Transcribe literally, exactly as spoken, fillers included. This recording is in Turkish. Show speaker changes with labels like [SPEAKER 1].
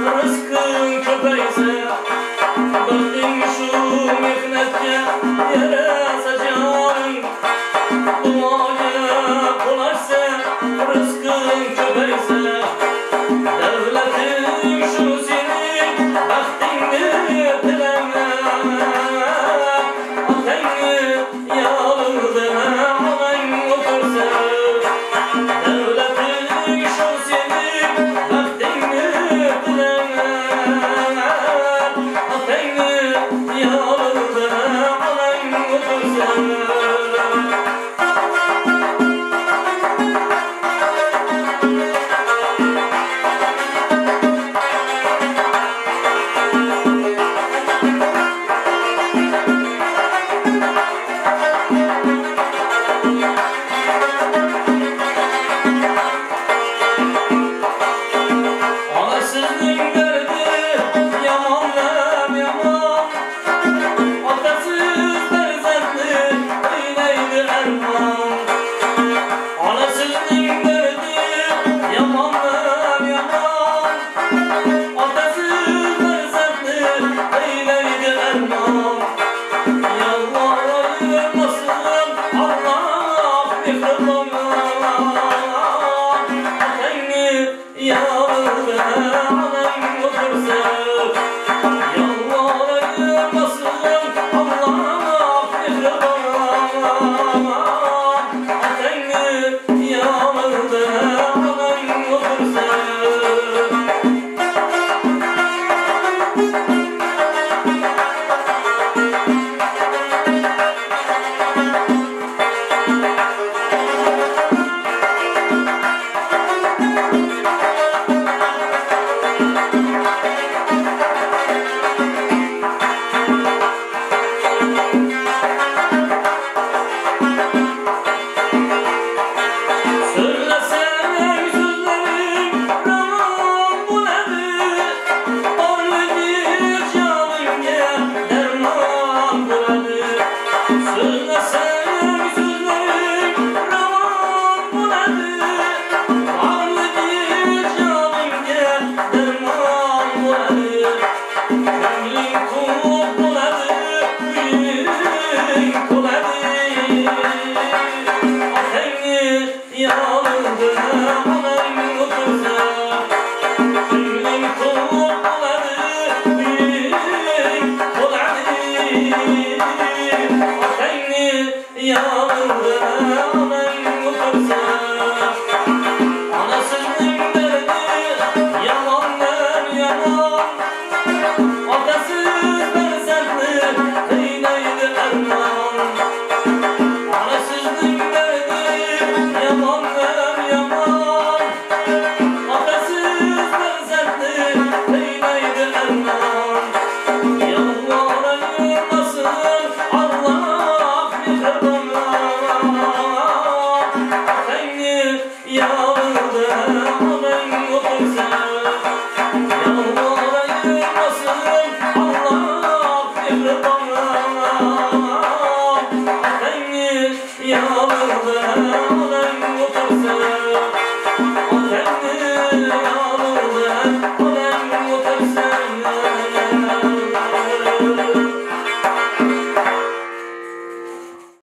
[SPEAKER 1] rızkın köpeyse, baktin şu mihnetke yarasacağım. Duaya kolaysa rızkın köpeyse, devletin şu senin baktinni dileme. Atenni yalırdına alan otursa, devletin şu senin baktinni dileme. Atenni yalırdına alan otursa. Anasızlığın derdi yamanlar yaman, atasız berzendli öyleydi erman. Anasızlığın derdi yamanlar yaman, atasız berzendli öyleydi erman. Yalvarmasın Allah mihrabına, atenni yalvarına alan otursa. Yalvarmasın Allah mihrabına, atenni yalvarına alan otursa. Söylesem sözlerim raman bu nedir? Orludur canımga derman bu nedir? Söylesem sözlerim raman bu nedir? Orludur canımga derman bu nedir? Gönlüm kul bu nedir? Gönlüm kul nedir? Atenni yalırdına alan otursa, gönlüm kul